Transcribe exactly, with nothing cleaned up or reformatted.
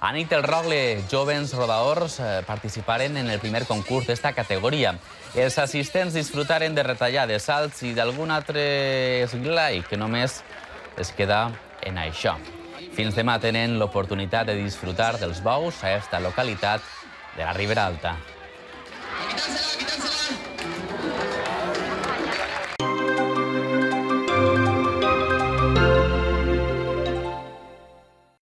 A nit el Rogle Jovens Rodaors participaren en el primer concurs d'esta categoria. Els assistents disfrutaren de retallades, salts i d'algun altre esglai que només es queda en això. Fins demà tenen l'oportunitat de disfrutar dels bous a esta localitat de la Ribera Alta.